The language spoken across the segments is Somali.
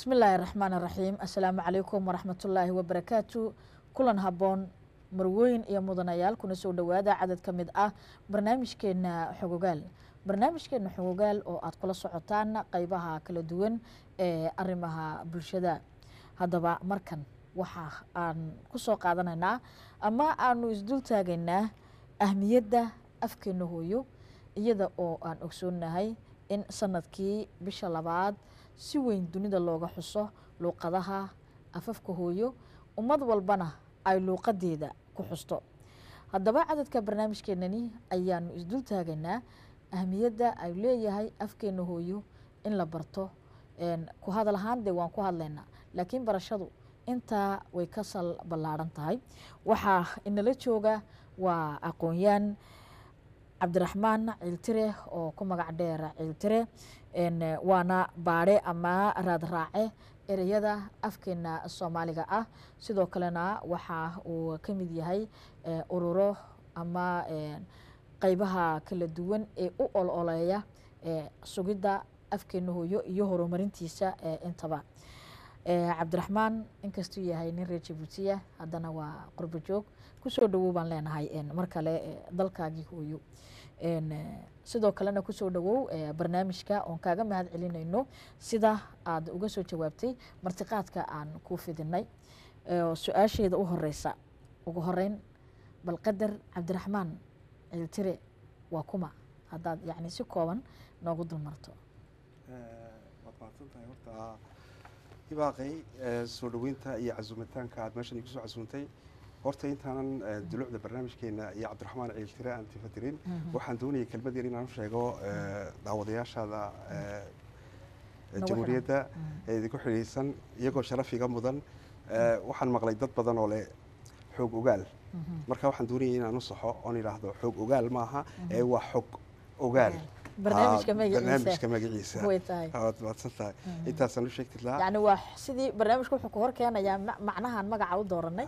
بسم الله الرحمن الرحيم السلام عليكم ورحمة الله وبركاته كلن هبون مروين يا مدنيال كنا سو دوادا عدد كمid barnaamijkeena xogogaal oo aad kula socotaan qaybaha kala duwan ee arrimaha bulshada haddaba markan waxa aan ku soo qaadanaynaa ama aanu isdul taagaynaa ahmiyadda afkeena hooyo iyada oo aan ogsoonahay in sanadkii bisha labaad si weyn dunida looga xuso luuqadaha afafka hooyo ummad walbana ay luuqadeeda ku xusto haddaba cadadka barnaamijkeenani ayaanu isdul taagaynaa ahmiyadda ay leeyahay afkeena hooyo in la barto ku hadal ahaan dee waan ku hadlaynaa laakiin barashadu intaa way ka sal ballaaran tahay waxaa inala jooga waa aqoon-yaan cabdiraxmaan ciiltire oo ku magac dheer ciiltire waana baadhe ama raad raace ereyada afkeena soomaaliga ah sidoo kalena waxa uu ka mid yahay ururo ama qaybaha kala duwan ee u ololeeya sugidda afkeena hooyo iyo horumarintiisa intaba cabdiraxmaan inkastuu yahay nin reer Jabuutiya haddana waa qurbo joog kusoo dhawow baan leenahay mar kale dalkaagii hooyo sidoo kalena kusoo dhawow barnaamijka oon kaaga mahad celinayno sida aad uga soo jawaabtay martiqaadka aan ku fidinay su-aasheeda u horeysa ugu horeyn bal qadar cabdiraxmaan ciiltire waa kuma haddaad yacni si kooban noogu dulmarto waad mahadsantahay horta ibaaqay soo dhaweynta iyo casuumitaanka aad meeshan igu soo casuuntay horta intaanan dulucda barnaamijkeena iyo cabdiraxmaan ciiltire aan tifadirin waxaan doonayay kelmad yar inaan u sheego daawadayaashaada jamhuuriyadda ee idinku xidhiidhsan iyagoo sharaf iga mudan waxaan maqlay dad badan oo leh xoog ogaal marka waxaan doonayay inaan u saxo oon idhaahdo xoog ogaal maaha ee waa xog ogaal barnaamijka magaciisa waad mahadsantahay intaasaan u sheegti lahaa yani waa sidii barnaamijka wuxuu ku hor keenayaa macnahan magaca u dooranay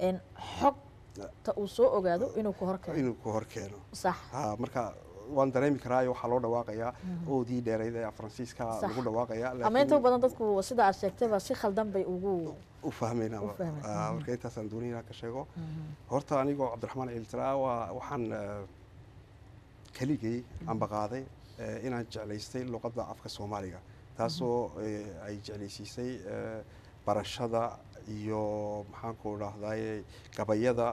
xogta uu soo ogaado inuu ku hor keeno sax marka waan dareemi karaayo waxaa loo dhawaaqayaa oodii dheerayd ee faransiiska lagu dhawaaqaya ama inta badan dadku sida aad sheegtayba si khaldan bay ugu u fahmayna marka intaasaan doonay inaan ka sheego horta anigoo cabdiraxmaan ciiltire waxaan keligay amba qaaday inaan jeclaystay luqadda afka soomaaliga taasoo ay jeclaysiisay barashada iyo maxaanku dhahdaye gabayada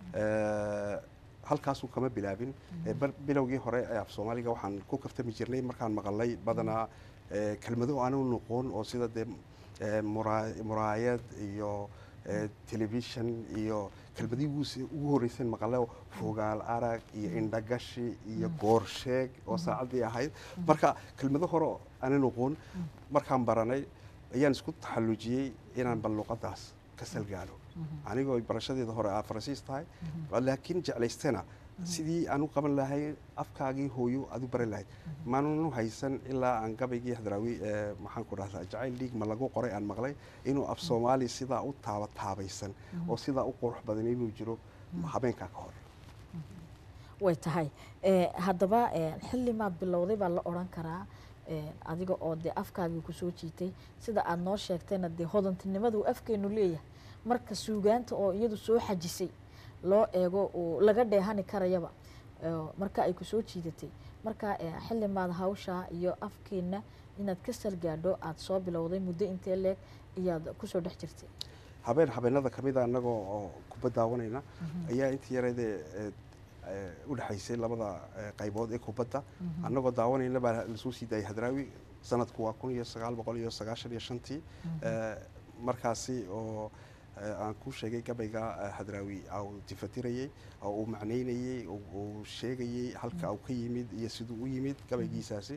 halkaasuu kama bilaabin bilowgii hore ee af soomaaliga waxaan ku kaftami jirnay markaan maqalnay badanaa kelmado aanu noqon oo sida dee muraayad iyo telefishan iyo kelmadii ugu horreyseen maqale fogaal arag iyo indhagashi iyo goorsheeg oo saacaddii ahayd marka kelmado hore aana noqon markaan baranay ayaan isku taxallujiyey inaan bal luqaddaas ka salgaalo anigoo barashadeeda hore aa faransiis tahay laakiin jeclaystena sidii aan u qaban lahay afkaagii hooyo aad u baran lahayd maanunu haysan ilaa aan gabaygii hadraawi maxaan ku dhahdaa jacayl dhiig ma lagu qoray aan maqlay inuu af soomaali sidaa u taabaysan oo sidaa u qurux badan inuu jiro habeenkaa ka hor way tahay haddaba xilli maad bilowday baa la odhan karaa adiga oo dee afkaagii kusoo jiitay sida aad noo sheegtayna dee hodantinimadu afkeenu leeyahay marka suugaanta oo iyadu soo xajisay loo eego oo laga dheehani karayaba marka ay ku soo jiidatay marka xilli maad hawsha iyo afkeena inaad ka salgaadho aad soo bilowday muddo intee leeg iyaad kusoo dhex jirtay habeenada kamid a annagoo oo kuba daawanayna ayaa intii yareedee u dhexaysay labada qaybood ee kubadda annagoo daawanayna baa lasoo sii daayay hadraawi sanadku waa 1995 markaasi oo aan ku sheegay gabayga hadraawi uu tifatirayay oo uu macnaynayay uu sheegayay halka uu ka yimid iyo siduu u yimid gabaygiisaasi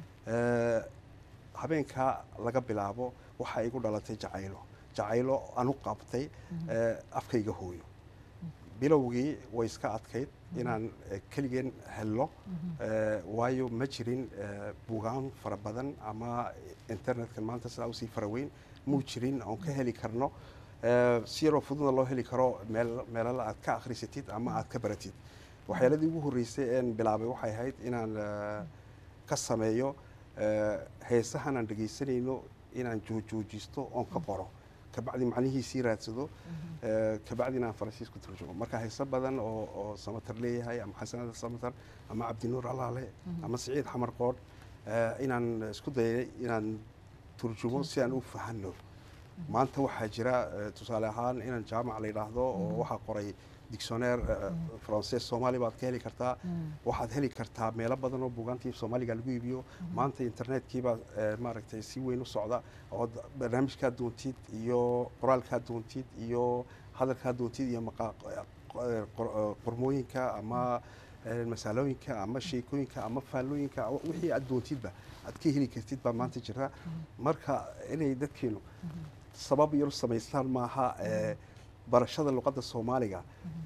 habeenka laga bilaabo waxa igu dhalatay jacaylo aan u qabtay afkayga hooyo bilowgii way iska adkayd inaan keligeen helno waayo ma jirin buugaan fara badan ama internetka maanta sidaa usii faraweyn muu jirin oon ka heli karno si yaroo fududna loo heli karo meelala aad ka akhrisatid ama aad ka baratid waxyaaladii ugu horreysay een bilaabay waxay ahayd inaan ka sameeyo heesahan aan dhegaysanayno inaan joojisto oon ka qoro kabacdi macnihiisii raadsado kabacdina aan faransiis ku turjumo marka heeso badan oo samatar leeyahay ama xasanada samatar ama cabdinuur alaale ama siciid xamar qoodh inaan isku dayay inaan turjumo si aan u fahanno maanta waxaa jira tusaale ahaan inaan jaamac la yidhaahdo oo waxaa qoray dictionnaire français Soomaali baad ka heli kartaa waxaad heli kartaa meelo badan oo buugaantii Soomaaliga lagu iibiyo maanta internet-kiiba maaragtay si weyn u socda oo barnaamijka doontid iyo qoraalka doontid iyo hadalka doontid iyo qormooyinka ama masaalooyinka ama sheekooyinka ama faallooyinka wixii aad doontidba aad ka heli kartid baa maanta jira marka inay dadkeenu sabab yar samaystaan maaha barashada luqadda Soomaaliga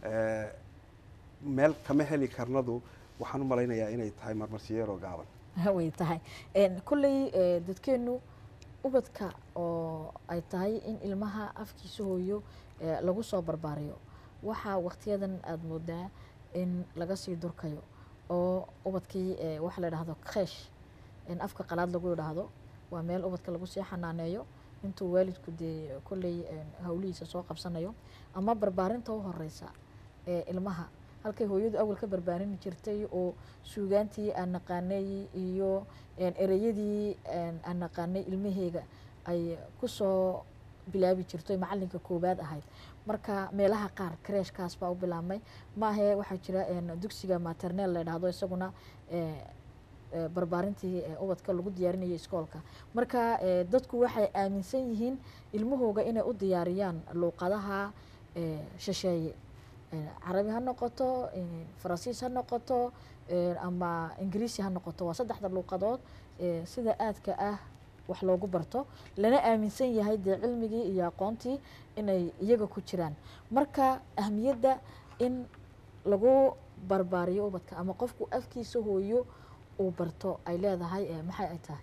meel kama heli karnadu waxaan u malaynayaa inay tahay marmarsiyeero gaaban way tahay kulley dadkeenu ubadka oo ay tahay in ilmaha afkiisa hooyo lagu soo barbaariyo waxaa waqtiyadan aad moodaa in laga sii durkayo oo ubadkii waxa la yidhaahdo kreesh in afka qalaad lagu yidhaahdo waa meel ubadka lagu sii xanaaneeyo intuu waalidku dee kolley hawlihiisa soo qabsanayo ama barbaarinta u horeysa ilmaha halkay hooyadu awal ka barbaarin jirtay oo suugaantii aan naqaanay iyo ereyadii aan naqaanay ilmaheega ay ku soo bilaabi jirtay macalinka koobaad ahayd marka meelaha qaar kreeshkaas baa u bilaabmay maahe waxaa jira dugsiga maternel la yidhaahdo isaguna barbaarintii ubadka lagu diyaarinayay iskoolka marka dadku waxay aaminsan yihiin ilmahooga inay u diyaariyaan luuqadaha shisheeye carabi ha noqoto faransiis ha noqoto ama ingiriisi ha noqoto waa saddexda luuqadood sida aadka ah wax loogu barto lana aaminsan yahay dee cilmigii iyo aqoontii inay iyaga ku jiraan marka ahmiyadda in lagu barbaariyo ubadka ama qofku afkiisa hooyo uu barto ay leedahay maxay ay tahay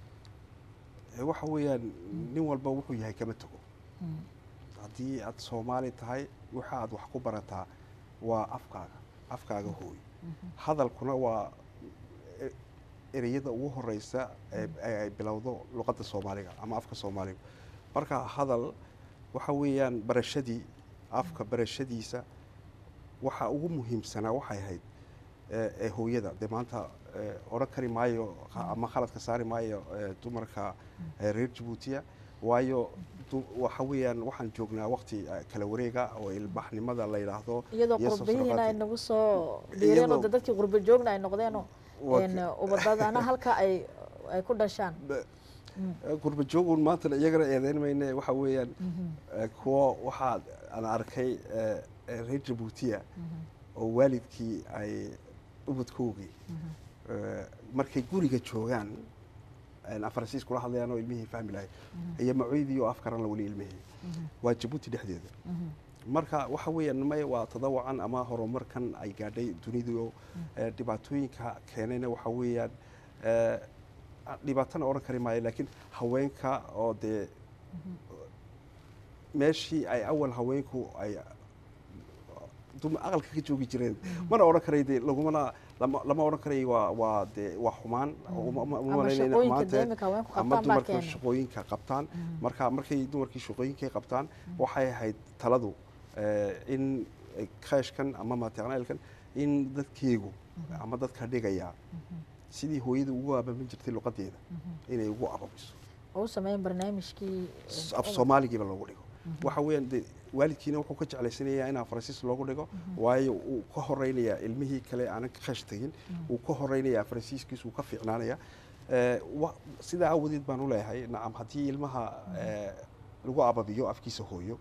waxa weeyaan nin walba wuxuu yahay kama tago haddii aad Soomaali tahay waxa aad wax ku barataa waa afkaaga hooyo hadalkuna waa ereyada ugu horeysa ay bilowdo luqadda Soomaaliga ama afka Soomaaliga marka hadal waxa weeyaan barashadii afka barashadiisa waxa ugu muhiimsanaa waxay ahayd hooyada de maanta oran kari maayo ama khaladka saari maayo dumarka reer Djibouti waayo waxa weeyaan waxaan joognaa waqti kala wareega oo ilbaxnimada la yiraahdo iyadoo qurbiyiina ay nagu soo biireen oo dadkii qurbi joogna ay noqdeen ubadadana halka ay ku dhashaan qurbi joogun maanta iyagana eedeynayna waxa weeyaan kuwa waxa aan arkay reer Djibouti oo waalidkii ay ubadkoogii markay guriga joogaan Faransiis kula hadlayaan oo ilmihii fahmi lahayd iyo maciidii oo afkaran la wali ilmihii waa Djibouti dhexdeeda marka waxa weeyaan may waa tadawacan ama horumarkan ay gaadhay dunidu dhibaatooyinka keenayna waxa weeyaan dhibaatana oran kari maayo laakiin haweenka oo de meeshii ay awal haweenku ay aqalka ka joogi jireen mana oran karay de lama oran karay waa de waa xumaan ama dumarka shaqooyinka qabtaan markay dumarkii shaqooyinka qabtaan waxay ahayd taladu in kreeshkan ama maternelkan in dadkeegu ama dadka dhigaya sidii hooyada ugu abaabin jirtay luqadeeda inay ugu ababiso oo sameeyeen barnaamijkii af Soomaaliga loogu dhigo waxa weeyaan waalidkiina wuxuu ka jeclaysanaya in Faransiis loogu dhigo waayo uu ka horeynaya ilmihii kale aan ka khash tagin uu ka horeynaya Faransiiskiisu ka fiicnaanaya sida awadeed baan u leeyahay nacam hadii ilmaha lagu ababiyo afkiisa hooyo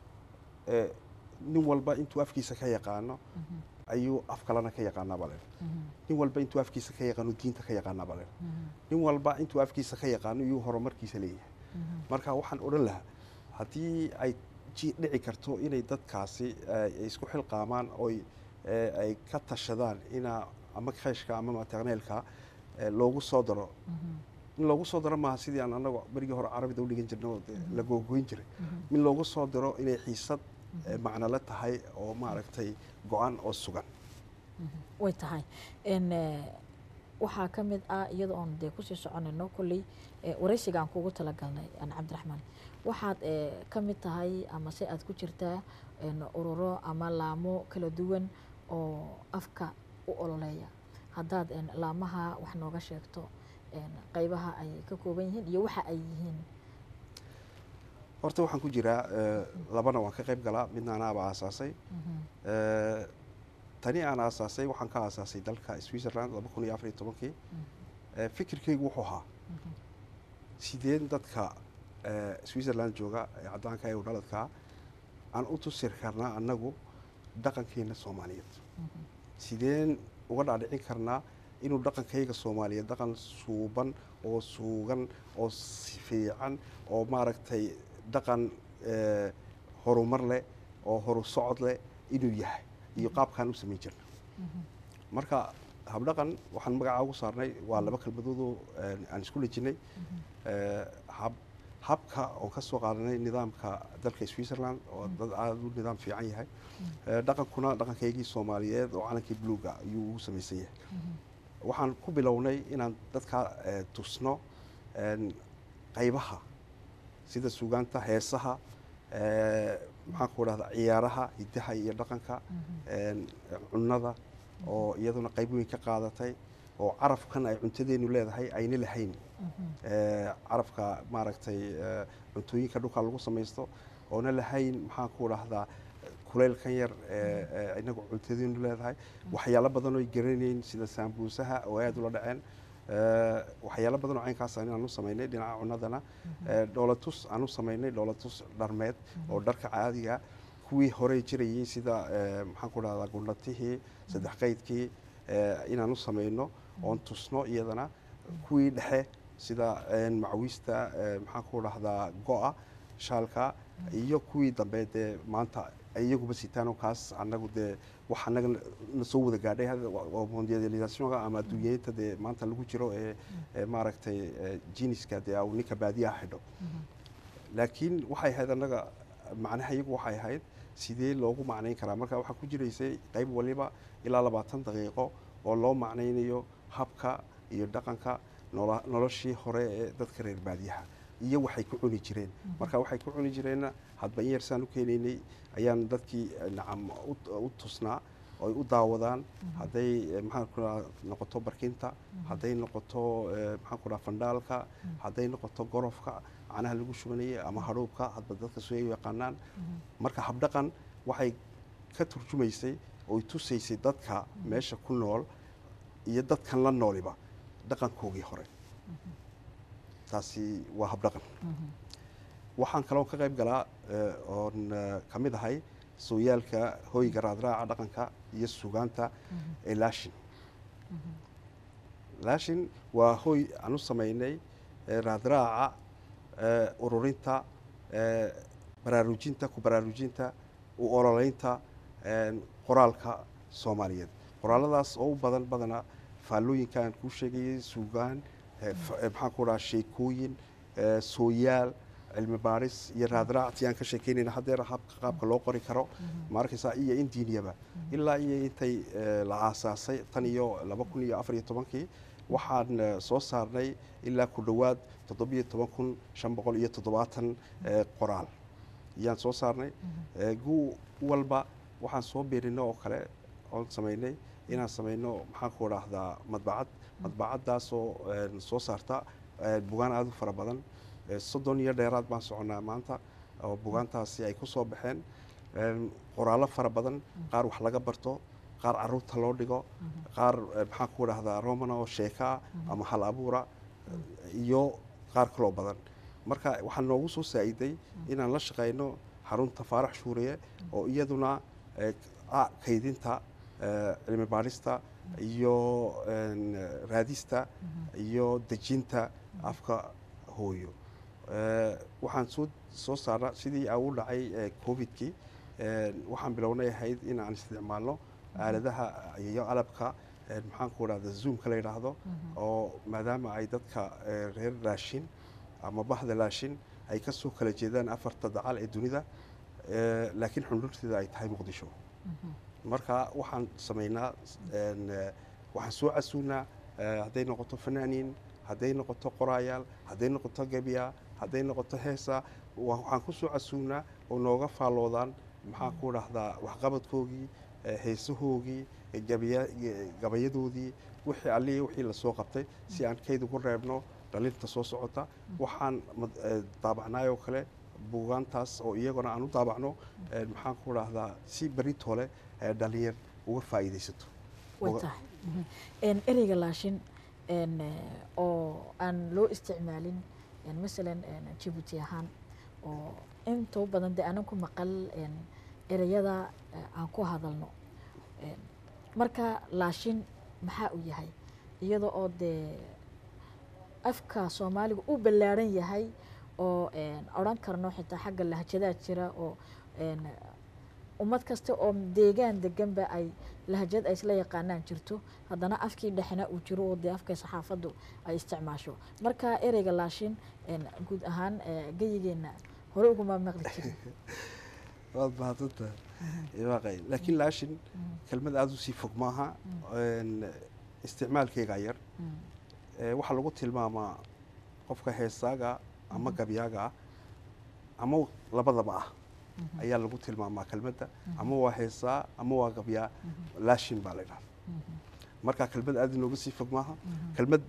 nin walba intuu afkiisa ka yaqaano ayuu af kalena ka yaqaanaa bale nin walba intuu afkiisa ka yaqaano diinta ka yaqaanaa bale nin walba intuu afkiisa ka yaqaano iyo horumarkiisa leeyahay marka waxaan oran lahaa haddii ay dhici karto inay dadkaasi isku xilqaamaan oo ay ka tashadaan ina ama kreeshka ama maternelka loogu soo daro in loogu soo daro maaha sidii aan anagu barigii hore carabida u dhigan jirnay oo la googoyn jiray in loogu soo daro inay xiisad macna la tahay oo maaragtay go'aan oo sugan way tahay waxaa ka mid ah iyada oon dee kusii soconayno kolley waraysigaan kugu talagalnay cabdiraxmaan waxaad ka mid tahay ama se aad ku jirtaa ururo ama laamo kala duwan oo afka u ololeeya haddaad laamaha wax nooga sheegto qaybaha ay ka kooban yihiin iyo waxa ay yihiin. horta waxaan ku jiraa labana waan ka qayb galaa midna anaaba aasaasay tani aan aasaasay waxaan ka aasaasay dalka Switzerland 2014 fikirkaygu wuxuu ahaa sideen dadka Switzerland jooga caddaanka ee dhaladka aan u tusir karnaa annagu dhaqankeena Soomaaliyeed sideen uga dhaadhicin karnaa inuu dhaqankayga Soomaaliyeed dhaqan suuban oo suugan oo fiican oo maaragtay dhaqan horumar leh oo horu socod leh inuu yahay iyo qaabkaan u samayn jirna marka habdhaqan waxaan magaca ugu saarnay waa laba kalmadood oo aan isku lejinay habka oo ka soo qaadanay nidaamka dalka Switzerland oo dad aad u nidaam fiican yahay dhaqankuna dhaqankaygii Soomaaliyeed oo calankii buluuga ayuu u samaysan yahay waxaan ku bilownay inaan dadka tusno qaybaha sida suugaanta heesaha maxaan ku dhahdaa ciyaaraha hidaha iyo dhaqanka cunnada oo iyaduna qayb weyn ka qaadatay oo carafkan ay cuntadeenu leedahay ayna lahayn carafka maaragtay cuntooyinka dhulka lagu samaysto oona lahayn maxaan ku dhahdaa kulaylkan yar inagu cuntadeenu leedahay waxyaalo badan oo garanayn sida saambuusaha oo aad ula dhaceen waxyaalo badan oo caynkaas aan u samaynay dhinaca cunnadana dhoolatus aan u samaynay dhoolatus dharmeed oo dharka caadiga kuwii hore jirayay sida maxaan ku dhahdaa gundhatihii saddex qaydkii inaan u samayno oon tusno iyadana kuwii dhexe sida macawiista maxaan ku dhahdaa go'a shaalka iyo kuwii dambe dee maanta iyaguba sitaano kaas annagu dee wax annaga na soo wada gaadhay oo mondialisationka ama adduunyeynta dee maanta lagu jiro ee maaragtay jiniska dee au ninka baadiyaha xidho laakiin waxay ahayd annaga macnaha iyagu waxay ahayd sidee loogu macnayn karaa marka waxaa ku jiraysay qayb waliba ilaa 20 daqiiqo oo loo macnaynayo habka iyo dhaqanka noloshii hore ee dadka reer baadiyaha iyo waxay ku cuni jireen marka waxay ku cuni jireenna hadba in yar saan u keenaynay ayaan dadkii nacam u tusnaa oo ay u daawadaan hadday maxaan ku noqoto barkinta hadday noqoto maxaan ku fandaalka hadday noqoto gorofka canaha lagu shubanayay ama hadhuubka hadba dadka soo yaqaanaan marka habdhaqan waxay ka turjumaysay oo ay tusaysay dadka meesha ku nool iyo dadkan la nooliba dhaqankoogii hore taasi waa habdhaqan waxaan kaloo ka qayb galaa oon ka mid ahay sooyaalka hoyga raadraaca dhaqanka iyo sugaanta ee laashin laashin waa hoy aan u samaynay raadraaca ururinta baraarujinta ku baraarujinta u ololeynta qoraalka Soomaaliyeed qoraaladaas oo u badana faallooyinkaan ku sheegayay suugaan maxaan ku dhahaa sheekooyin sooyaal cilmi baaris iyo raadraacti aan ka sheekeynayna haddeer qaabka loo qori karo ma arkaysaa iyo indiiniyaba ilaa iyo intay la aasaasay tan iyo 2014 waxaan soo saarnay ilaa ku dhowaad 17,570 qoraal ayaan soo saarnay guu walba waxaan soo beerinay oo kale oon samaynay inaan samayno maxaan ku dhahdaa madbacaddaasoo soo saarta bugaan aad u fara badan 30 iyo dheeraad baan soconaa maanta oo bugaantaasi ay ku soo baxeen qoraallo fara badan qaar wax laga barto qaar caruurta loo dhigo qaar maxaan ku dhahdaa romana oo sheeka ama hal abuura iyo qaar kaloo badan marka waxaa noogu soo saa'iday inaan la shaqayno xarunta Faarax Shuuriye oo iyaduna kaydinta cilmi baarista iyo raadista iyo dejinta afka hooyo waxaan soo saarnaa sidii uu dhacay COVID-kii waxaan bilownay ahayd in aan isticmaalno aaladaha iyo qalabka maxaan ku dhahdaa Zoom-ka la yiraahdo oo maadaama ay dadka reer raashin ama bahda raashin ay ka soo kala jeedaan afarta dacal ee dunida laakiin xundurteeda ay tahay Muqdisho marka waxaan sameynaa waxaan soo casuunaa hadday noqoto fanaaniin, hadday noqoto qoraayaal, hadday noqoto gebya, hadday noqoto heesa, waxaan ku soo casuumnaa oo nooga faalloodaan maxaan ku dhahdaa waxqabadkoogii, heesahoogii, gabayadoodii, wixii allihii wixii la soo qabtay si aan kayd ugu reebno dhalinta soo socota. waxaan daabacnaayoo kale buugaantaas oo iyaguna aan u daabacno maxaan ku dhahdaa si beritole dhalinyar uga faa'iidaysato. way tahay ereyga laashin oo aan loo isticmaalin masalan Djibouti ahaan oo inta badan de aanan ku maqal ereyada aan ku hadalno. marka laashin maxaa uu yahay iyada oo de afka Soomaaliga uu ballaaran yahay oo oran karno xitaa xagga lahjadaha jira oo ummad kasta oo deegaan degan ba ay lahjad ay isla yaqaanaan jirto, haddana afkii dhexna uu jiro oo de afka saxaafadu ay isticmaasho. marka ereyga laashin guud ahaan gayigeena hore uguma maqli jirin. waad mahadsantahay. laakiin laashin kelmad aad u sii fog maaha, isticmaalkeega yar. waxaa lagu tilmaamaa qofka heesaaga ama gabyaaga ama labadaba ah ayaa lagu tilmaamaa kelmadda, ama waa heesaa ama waa gabyaa, laashin baa la yidhahda. marka kelmad aad inooga sii fog maaha, kelmad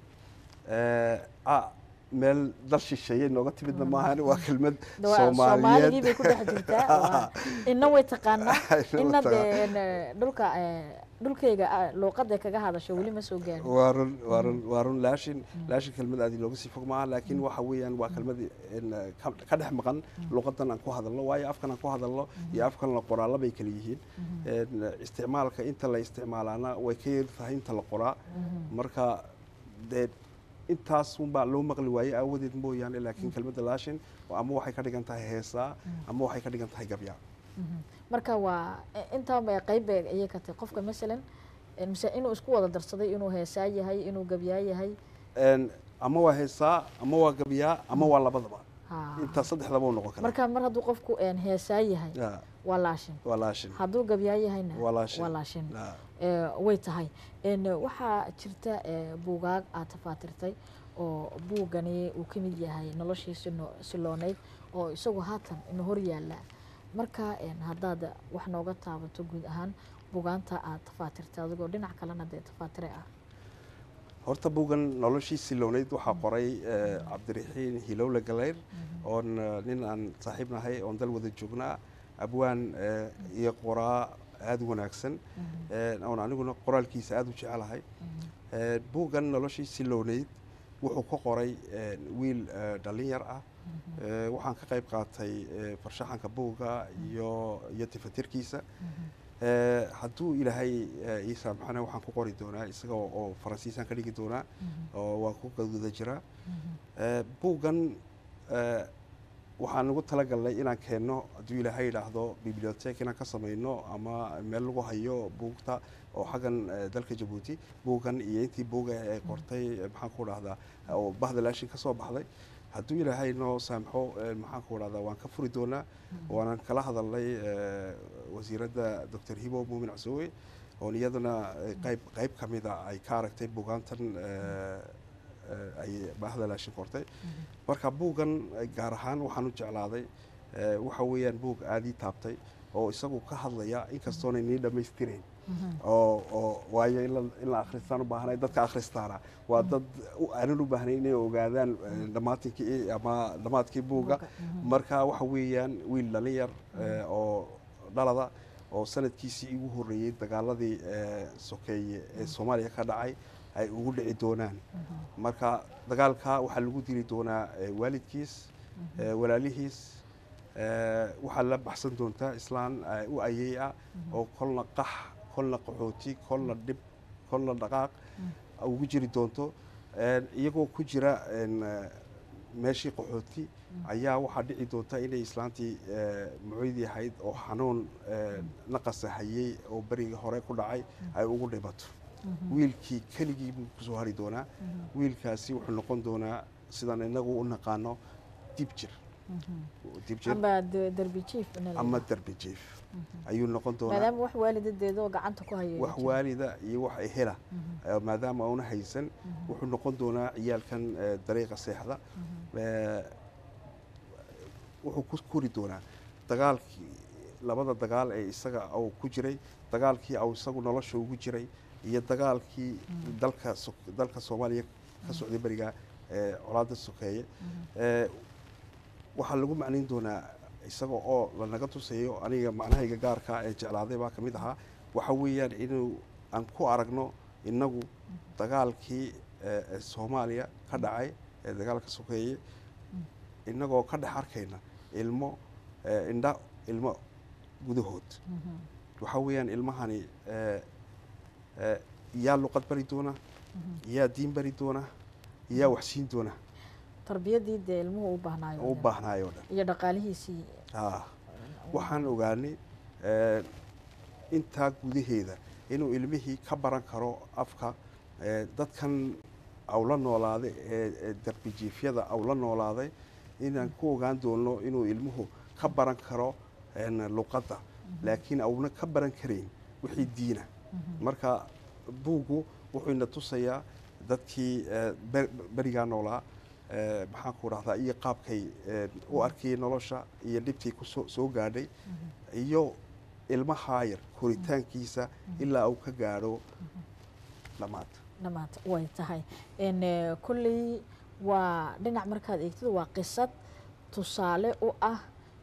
meel dal shisheeye nooga timidna maahan, waa kelmad Soomaaliyad bay ku dhex jirtaa. inna way taqaanaa, inna de dhulkayga luuqadda kaga hadasho weli ma soo gaarin. waa run laashin kelmad aad inooga sii fog maaha, laakiin waxa weeyaan waa kelmad ka dhex maqan luuqadan aan ku hadalno, waayo afkan aan ku hadalno iyo afkan la qoraallo bay kala yihiin. isticmaalka inta la isticmaalaana way ka yar tahay inta la qoraa. marka dee intaas unbaa loo maqli waaye aawadeed mooyaane, laakiin kelmadda laashin ama waxay ka dhigan tahay heesaa ama waxay ka dhigan tahay gabyaa. marka waa intaa qayb ayay ka tahay qofka masalan mise inuu isku wada darsaday inuu heesaa yahay inuu gabyaa yahay, ama waa heesaa ama waa gabyaa ama waa labadaba. intaa saddexdaba u noqon kara. marka mar hadduu qofku heesaa yahay waa laashin, hadduu gabyaa yahayna waa laashin. way tahay waxaa jirta buugaag aad tafaatirtay oo buugani uu ka mid yahay noloshii silooneyd oo isagu haatan ina hor yaalla. marka haddaad wax nooga taabato guud ahaan buugaanta aad tafaatirtay adigoo dhinac kalena dee tafaatire ah. horta buugan noloshii silooneyd waxaa qoray cabdiraxiin hilowle galeyr, oon nin aan saaxiib nahay oon dal wada joognaa, abwaan iyo qoraa aad u wanaagsan, oon aniguna qoraalkiisa aad u jecelahay. buugan noloshii silooneyd wuxuu ka qoray wiil dhalinyar ah. waxaan ka qayb qaatay farshaxanka buugga iyo tifatirkiisa. hadduu ilaahay ii saamaxana waxaan ku qori doonaa isaga oo faransiisaan ka dhigi doonaa oo waa ku guda jiraa. buuggan waxaan ugu talagalnay inaan keenno hadduu ilaahay yidhaahdo bibliotek inaan ka samayno ama meel lagu hayo buugta oo xaggan dalka Djibouti. buuggan iyo intii buuga ee qortay maxaan ku dhahdaa oo bahda laashin ka soo baxday, hadduu ilaahay noo saamxo maxaan ku dhahdaa waan ka furi doonaa. waanan kala hadalnay wasiiradda Dr. Hibo Muumin Casoowe oo iyaduna qayb ka mid ah ay ka aragtay buugaantan ay bahda laashin qortay. marka buuggan gaar ahaan waxaan u jeclaaday, waxa weeyaan buug aad ii taabtay oo isagu ka hadlaya inkastoona nii dhammaystirayn oo waayo in la akhristaan u baahnay. dadka akhristaana waa dad aanan u baahnay inay ogaadaan dhammaadkii buugga. marka waxa weeyaan wiil dhalinyar oo dhalada oo sanadkiisii ugu horreeyey dagaaladii sokeeye ee Soomaaliya ka dhacay ay ugu dhici doonaan. marka dagaalka waxaa lagu dili doonaa waalidkiis, walaalihiis, waxaa la baxsan doontaa islaan u ayay ah oo kolna qax, kolna qaxooti, kolna dhib, kolna dhaqaaq ugu jiri doonto. iyagoo ku jira meeshii qaxooti ayaa waxaa dhici doonta inay islaantii muciidi ahayd oo xanuun naqasa hayay oo berigii hore ku dhacay ay ugu dhibato. wiilkii keligii buu kusoo hari doonaa. wiilkaasi wuxuu noqon doonaa sidaan inagu u naqaano dib jir. dibjir amba derbi jiif ama derbi jiif ayuu noqon doonaa maadaama wax waalidadeeda oo gacanta ku hayo wax waalida iyo wax ehela maadaama aanu haysan wuxuu noqon doonaa ciyaalkan dariiqa seexda wuxuu ku kori doonaa dagaalkii labada dagaal ee isaga uu ku jiray dagaalkii uu isagu nolosha ugu jiray iyo dagaalkii dalka Soomaaliya ka socday bariga colaadda sokeeye waxaa lagu macnayn doonaa isaga oo la naga tusayo aniga macnahayga gaarka ee jeclaaday baa kamid ahaa waxa weeyaan inuu aan ku aragno inagu dagaalkii Soomaaliya ka dhacay ee dagaalka sokeeye inagoo ka dhex arkayna ilmo gudahood waxa weeyaan ilmahani yaa luqad bari doona yaa diin bari doona yaa wax siin doona tarbiyadii dee ilmuhu u baahnaayo dhan iyo dhaqaalihiisii waxaan ogaanay intaa gudaheeda inuu ilmihii ka baran karo afka dadkan aw la noolaaday ee darbijiifyada aw la noolaaday inaan ku ogaan doono inuu ilmuhu ka baran karo luqadda laakiin awna ka baran karayn wixii diina marka buugu wuxuu ina tusayaa dadkii berigaa noolaa maxaan ku rahdaa iyo qaabkay u arkayay nolosha iyo dhibtii ku soo gaadhay iyo ilmaha yar koritaankiisa ilaa uu ka gaadho dhamaad way tahay kulley waa dhinac markaad eegtid waa qisad tusaale u ah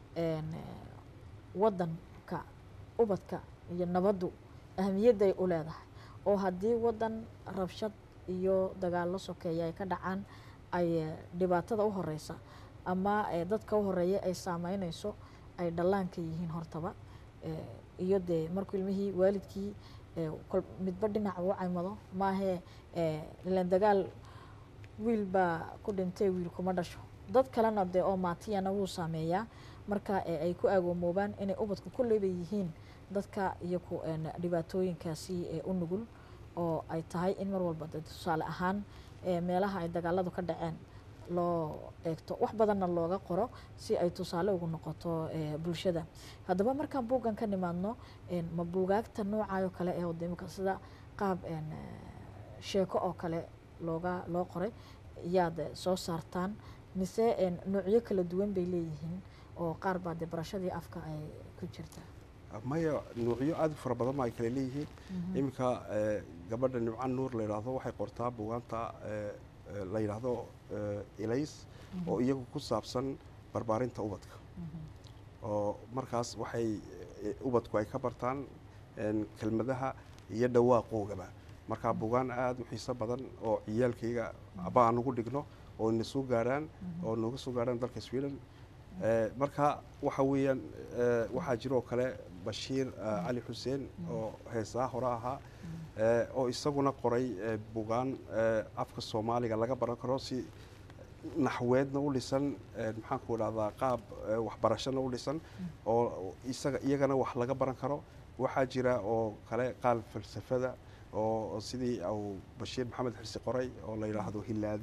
wadanka ubadka iyo nabaddu ahamiyadday u leedahay oo haddii wadan rabshad iyo dagaallo sokeeya ay ka dhacaan ay dhibaatada u horeysa ama dadka u horeeya ay saameynayso ay dhallaanka yihiin hortaba iyo dee markuu ilmihii waalidkii midba dhinac uu caymado maahee ilaan dagaal wiil baa ku dhintay wiil kuma dhasho dad kalena dee oo maatiyana wuu saameeyaa marka ay ku agoomoobaan inay ubadku kulleyba yihiin dadka iyo ku dhibaatooyinkaasi u nugul oo ay tahay in mar walba tusaale ahaan meelaha ay dagaaladu ka dhaceen loo eegto wax badanna looga qoro si ay tusaale ugu noqoto bulshada haddaba markaan buuggan ka nimaadno ma buugaagta noocaayoo kale ee wadamka sida qaab sheeko oo kale loo qoray yaad soo saartaan mise noocyo kala duwan bay leeyihiin oo qaar baa dee barashadii afka ay ku jirta maya noocyo aad u fara badan ma ay kale leeyihiin iminka gabadha Nimcaan Nuur la yiraahdo waxay qortaa buugaanta la yiraahdo Ilays oo iyagu ku saabsan barbaarinta ubadka oo markaas waxay ubadku ay ka bartaan kelmadaha iyo dhawaaqoogaba marka buugaan aad u xiiso badan oo ciyaalkayga baan ugu dhigno oo ina soo gaaraan oo nooga soo gaaraan dalka Sweden marka waxa weeyaan waxaa jiro kale Bashiir Cali Xuseen oo heesaha hore ahaa oo isaguna qoray buugaan afka Soomaaliga laga baran karo si naxweedna u dhisan maxaan ku raahdaa qaab waxbarashana u dhisan oo iyagana wax laga baran karo waxaa jira oo kale qaal falsafada oo sidii uu Bashiir Maxamed Xirsi qoray oo la yiraahdo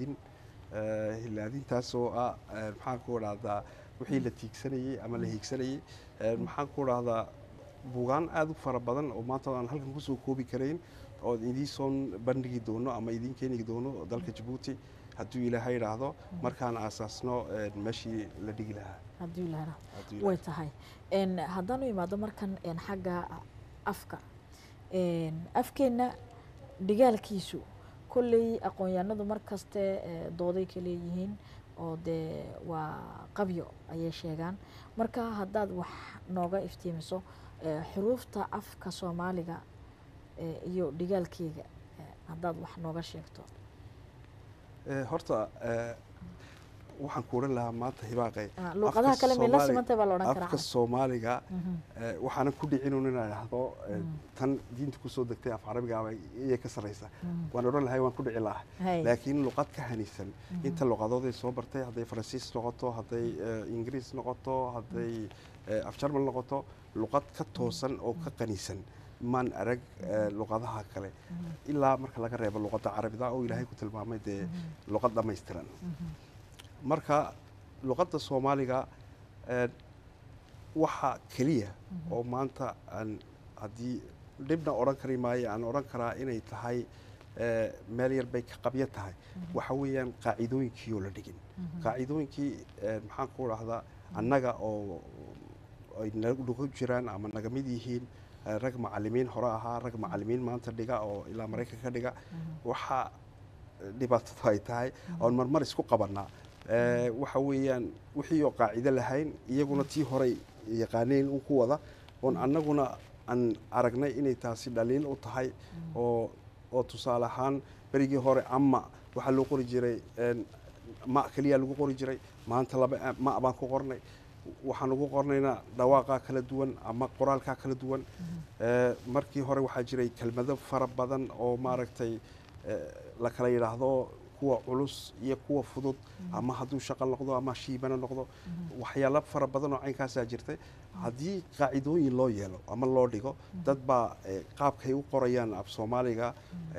hilaadintaas oo maxaan ku raahdaa wixii la tiigsanayay ama la hiigsanayay maxaan ku raahdaa buugaan aad u fara badan oo maanta aan halkan ku soo koobi karayn oo idin soo bandhigi doono ama idin keeni doono dalka Djibouti hadduu Ilaahay yiraahdo markaan aasaasno meeshii la dhigi lahaa hadduu Ilaahay way tahay haddaan u imaado markan xagga afka afkeena dhigaalkiisu kulley aqoon-yahanadu markaste dooday ka leeyihiin oo dee waa qabyo ayay sheegaan marka haddaad wax nooga iftiimiso xuruufta afka Soomaaliga iyo dhigaalkeega haddaad wax nooga sheegto horta waxaan ku oran lahaa maanta hibaaqay luqadaha kale meel la simantay baa la oran karaa afka Soomaaliga waxaan ku dhicin inaan idhaahdo tan diinta ku soo degtay af Carabiga ay ka sareysa waan oran lahay waan ku dhici lahaa laakiin luqad ka hanisan inta luqadood ay soo bartay haday Faransiis noqoto haday Ingiriis noqoto haday af Jarmal noqoto luqad ka toosan oo ka qanisan man arag luqadaha kale ilaa marka laga reebo luqadda Carabiga oo Ilaahay ku tilmaamay de luqad dhameystiran marka luqadda soomaaliga waxa keliya oo maanta aan haddii dhibna odhan kari maayo aan odhan karaa inay tahay meel yar bay ka qabyo tahay waxa weeyaan qaacidooyinkii oo la dhigin qaacidooyinkii maxaan ku dhahdaa annaga oo ay nagu jiraan ama naga mid yihiin rag macallimiin hore ahaa rag macallimiin maanta dhiga oo ilaa maraykanka ka dhiga waxa dhibaatadu ay tahay oon marmar isku qabannaa waxa weeyaan wixii oo qaacido lahayn iyaguna tii horey yaqaaneen u ku wada oon annaguna aan aragnay inay taasi dhaliil u tahay oo tusaale ahaan berigii hore ama waxaa loo qori jiray ma keliya lagu qori jiray maanta laba ma baan ku qornay waxaan ugu qornaynaa dhawaaqaa kala duwan ama qoraalkaa kala duwan markii hore waxaa jiray kelmado fara badan oo maaragtay la kala yidhaahdo kuwa culus iyo kuwa fudud ama hadduu shaqal noqdo ama shiibana noqdo waxyaalo fara badan oo caynkaasaa jirtay haddii qaacidooyin loo yeelo ama loo dhigo dad baa qaabkay u qorayaan af soomaaliga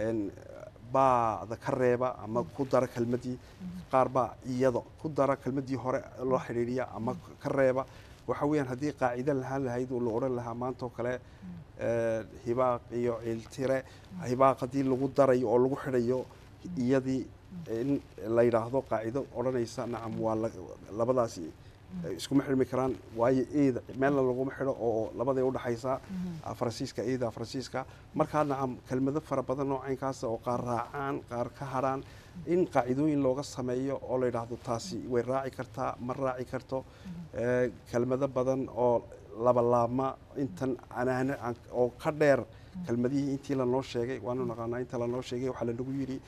baada ka reeba ama ku dara kelmadii qaar baa iyado ku dara kelmadii hore loo xidhiidhiya ama ka reeba waxa weeyaan haddii qaacida lahaan lahayd oo la odhan lahaa maanta oo kale hibaaq iyo ciiltire hibaaq haddii lagu darayo oo lagu xidhayo iyadii in la yidhaahdo qaacido odhanaysa nacam waa labadaasi iskuma xidhmi karaan waayo eeda meelna laguma xidho oo labaday u dhaxaysaa faransiiska eeda faransiiska markaa nacam kelmado fara badan oo caynkaasa oo qaar raacaan qaar ka hadhaan in qaacidooyin looga sameeyo oo la yidhaahdo taasi way raaci kartaa ma raaci karto kelmado badan oo labalaabma intan anaane oo ka dheer kelmadihii intii lanoo sheegay waanu naqaanaa inta lanoo sheegay waxaa lanagu yidhi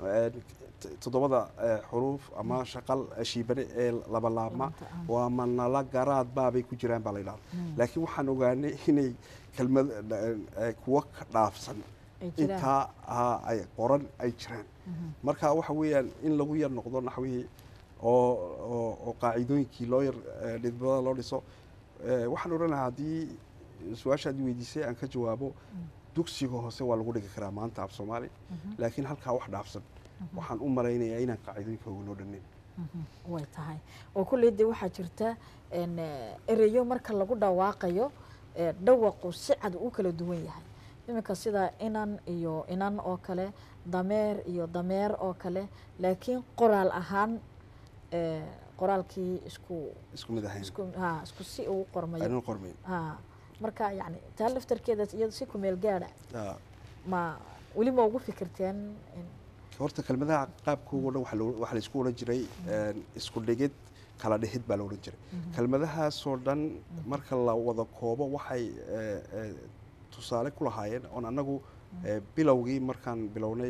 7 xuruuf ama shaqal shiibane ee labalaabma waa manala garaad baabay ku jiraan baa la yidhahda laakiin waxaan ogaanay inay kelmad kuwa ka dhaafsan intaa ay qoran ay jiraan marka waxa weeyaan in lagu yar noqdo naxwihii oo qaacidooyinkii loo yar dhidbada loo dhiso waxaan odhan lahaa haddii su-aashaad weydiisay aan ka jawaabo dugsiga hoose waa lagu dhigi karaa maanta af soomaali laakiin halkaa wax dhaafsan waxaan u malaynayaa inaan qaacidooyinka ugu noo dhannayn way tahay oo kulley dee waxaa jirta ereyo marka lagu dhawaaqayo dhawaqu si cad u kala duwan yahay iminka sida inan iyo inan oo kale dameer iyo dameer oo kale laakiin qoraal ahaan qoraalkii isku mid ahayn isku si uu qormayo aynu qormayn marka yani taa laftarkeeda iyada si ku meel gaadha ma weli ma ugu fikirteen horta kelmadaha qaabkooga dhan waxaa la isku odhan jiray isku dhigid kala dhihid baa la odhan jiray kelmadahaasoo dhan marka la wada koobo waxay tusaale ku lahaayeen oon annagu bilowgii markaan bilownay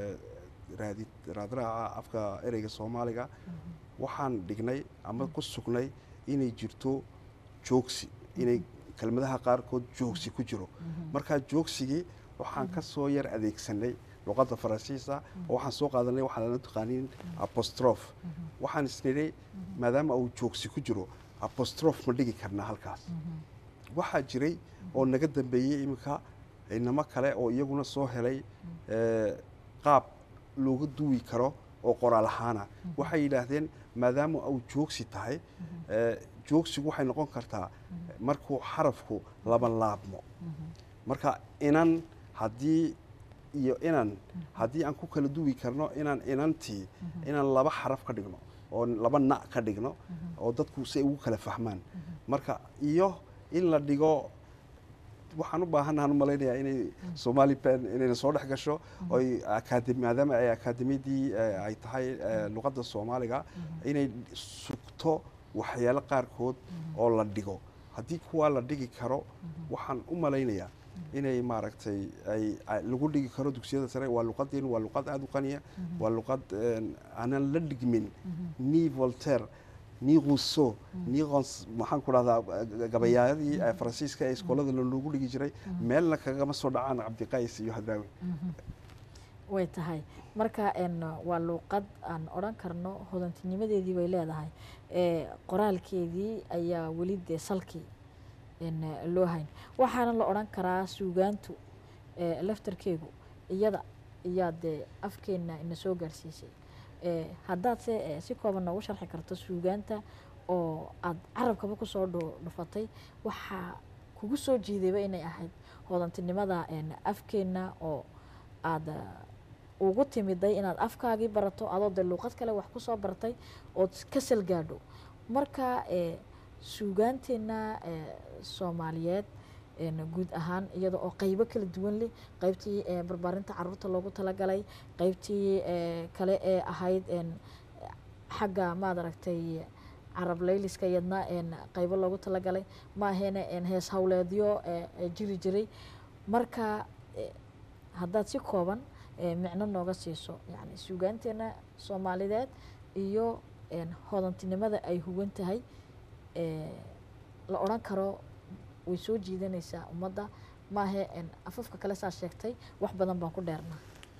raadraaca afka ereyga soomaaliga waxaan dhignay ama ku sugnay inay jirto joogsi inay kelmadaha qaarkood joogsi ku jiro markaa joogsigii waxaan ka soo yar adeegsanay luqadda faransiisa oo waxaan soo qaadanay waxaa lana taqaanin apostrophe waxaan isnidhay maadaama uu joogsi ku jiro apostrophe ma dhigi karnaa halkaas waxaa jiray oo naga dambeeyey iminka inamo kale oo iyaguna soo helay qaab looga duwi karo oo qoraal ahaana waxay yidhaahdeen maadaama uu joogsi tahay joogsigu waxay noqon kartaa markuu xarafku laba laabmo marka inan haddii iyo inan haddii aan ku kala duwi karno inantii inaan 2 xaraf ka dhigno oo 2 na ka dhigno oo dadku si ugu kala fahmaan marka iyo in la dhigo waxaan u baahanahay malaynayaa inay Somali Pen inay soo dhex gasho oo maadaama ay akaademiyadii ay tahay luqadda Soomaaliga inay sugto waxyaalo qaarkood oo la dhigo haddii kuwa la dhigi karo waxaan u malaynayaa inay maaragtay ay lagu dhigi karo dugsiyada sare waa luqadeen waa luqad aad u qaniya waa luqad aanan la dhigmin ni Voltaire ni Rousseau ni maxaan ku dhahdaa gabayaadii faransiiska ee iskoolada lagu dhigi jiray meelna kagama soo dhacaan Cabdiqays iyo Hadraawi way tahay marka waa luqad aan odhan karno hodantinimadeedii way leedahay qoraalkeedii ayaa weli dee salkii loo hayn waxaana la odhan karaa suugaantu laftarkeegu iyada iyaa dee afkeenna ina soo gaarsiisay haddaad si kooban noogu sharxi karto suugaanta oo aad carabkaba kusoo dhufatay waxaa kugu soo jiidayba inay ahayd hodantinimada afkeenna oo aad ugu timiday inaad afkaagii barato adoo dee luuqad kale wax kusoo bartay ood ka salgaadho marka suugaanteenna soomaaliyeed guud ahaan iyada oo qaybo kala duwan leh qaybtii barbaarinta caruurta loogu talagalay qaybtii kale ee ahayd xagga maad aragtay carab layliska iyadna qaybo loogu talagalay maaheena hees hawleedyo jiri jiray marka haddaad si kooban micno nooga siiso yani suugaanteena soomaalideed iyo hodantinimada ay huwan tahay la odhan karo way soo jiidanaysaa ummadda maahe afafka kale saa sheegtay wax badan baan ku dheernaa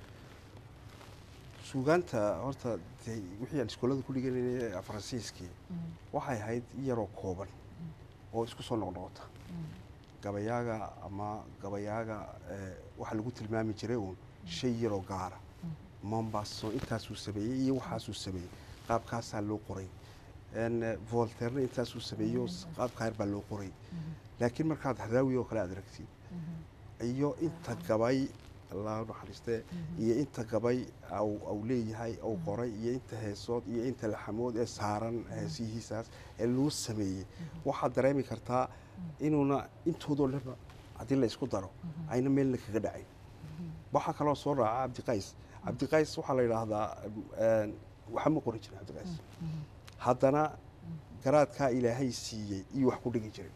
suugaanta horta dee wixii aan iskoolada ku dhiganayna faransiiskii waxay ahayd yaroo kooban oo isku soo noqnoqota gabayaaga ama gabayaaga waxaa lagu tilmaami jiray uun shay yaroo gaara mombaaso intaasuu sameeyey iyo waxaasuu sameeyey qaabkaasaa loo qoray voltairna intaasuu sameeyo qaabkaa yar baa loo qoray laakiin markaad haraawi oo kale aad aragtid iyo inta gabay allah naxariiste iyo inta gabay au leeyahay au qoray iyo inta heesood iyo inta laxamood ee saaran heesihiisaas ee loo sameeyey waxaad dareemi kartaa inuuna intoodoo dhanba haddii la isku daro ayna meelna kaga dhacay waxaa kaloo soo raaca cabdiqays waxaa la yidhaahdaa waxa ma qorin jirin cabdiqays haddana garaadkaa ilaahay siiyey iyo wax ku dhigi jiray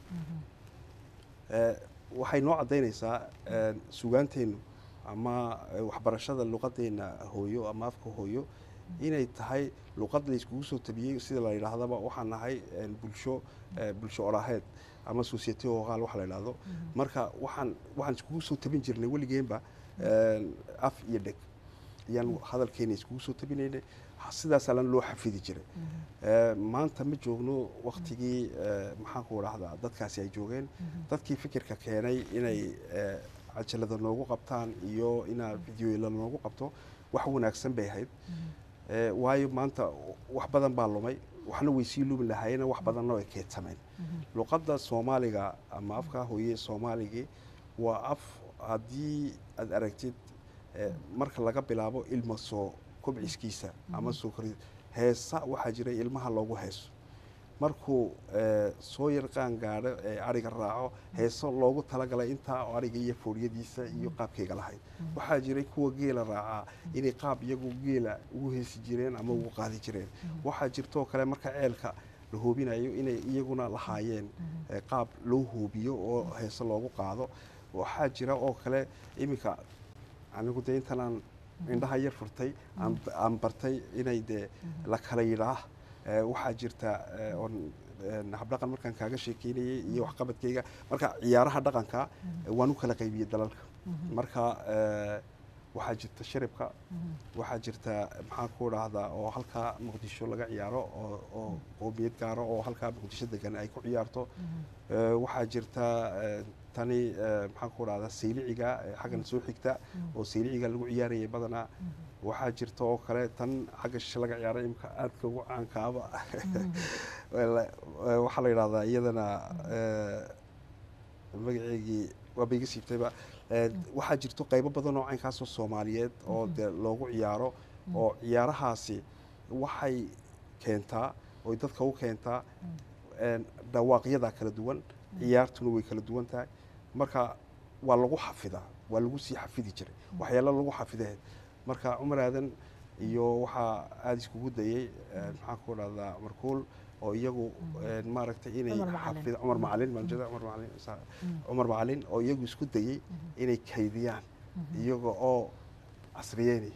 waxay noo caddaynaysaa suugaanteennu ama waxbarashada luqadeenna hooyo ama afka hooyo inay tahay luqad la iskugu soo tabiyey sida la yidhaahdaba waxaan nahay bulsho oraheed ama society oqaal waxa la yidhaahdo marka waxaan iskugu soo tabin jirnay weligeenba af iyo dheg ayaan hadalkeena iskugu soo tabinaynay sidaasalan loo xafidi jiray maanta ma joogno waktigii maxaan ku idhaahdaa dadkaasi ay joogeen dadkii fikirka keenay inay cajalada noogu qabtaan iyo inaa videoyla noogu qabto wax wanaagsan bay ahayd waayo maanta wax badan baa lumay waxna way sii lumi lahaayeen wax badanna way keedsameen luqadda soomaaliga ama afka hooye soomaaligii waa af haddii aad aragtid marka laga bilaabo ilma soo kobciskiisa ama soo kori heesa waxaa jiray ilmaha loogu heeso markuu soo yarqaan gaadho ee ariga raaco heeso loogu talagalay intaa oo ariga iyo fooriyadiisa iyo qaabkayga lahayd waxaa jiray kuwa geela raacaa inay qaab iyagu geela ugu heesi jireen ama ugu qaadi jireen waxaa jirtoo kale marka ceelka la hoobinayo inay iyaguna lahaayeen qaab loo hoobiyo oo heeso loogu qaado waxaa jira oo kale iminka anigu dee intanaan indhaha yar furtay aan bartay inay dee la kala yidhaah waxaa jirta habdhaqan markaan kaaga sheekeynayay iyo waxqabadkayga marka ciyaaraha dhaqanka waan u kala qaybiyey dalalka marka waxaa jirta sharibka waxaa jirta maxaan ku idhaahdaa oo halkaa muqdisho laga ciyaaro oo qoomiyad gaaro oo halkaa muqdisho degan ay ku ciyaarto waxaa jirta tani maxaan ku idhahdaa sayliciga xaggan soo xigta oo sayliciga lagu ciyaarayay badanaa waxaa jirta oo kale tan xagga shishe laga ciyaaray imka aadka ugu caankaaba waxaa la yidhahdaa iyadana magaceegii waaba iga siibtayba waxaa jirto qaybo badan oo caynkaasoo soomaaliyeed oo dee loogu ciyaaro oo ciyaarahaasi waxay keentaa oy dadka u keentaa dhawaaqyadaa kala duwan ciyaartuna way kala duwan tahay marka waa lagu xafidaa waa lagu sii xafidi jiray waxyaalo lagu xafidaheed marka cumar aadan iyo waxaa aada iskugu dayey maxaan ku idhahdaa markuul oo iyagu maaragtay inay xafid cumar macalin oo iyagu isku dayey inay kaydiyaan iyaga oo casriyeynaya